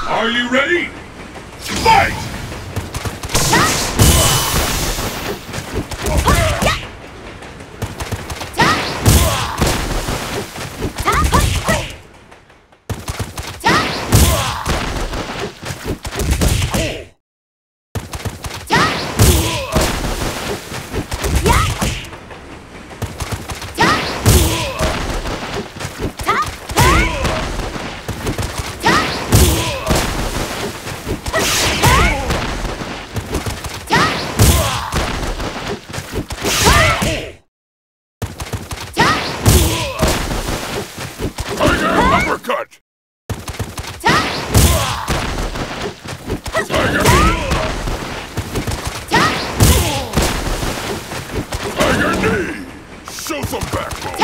Are you ready? Fight! Uppercut! Tiger! Tiger knee! Show some backbone!